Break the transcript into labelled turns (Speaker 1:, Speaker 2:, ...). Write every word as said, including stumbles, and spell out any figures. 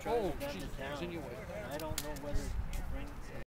Speaker 1: Oh,
Speaker 2: drive them
Speaker 1: she's
Speaker 2: to town.
Speaker 1: insinuating.
Speaker 2: I don't know whether to bring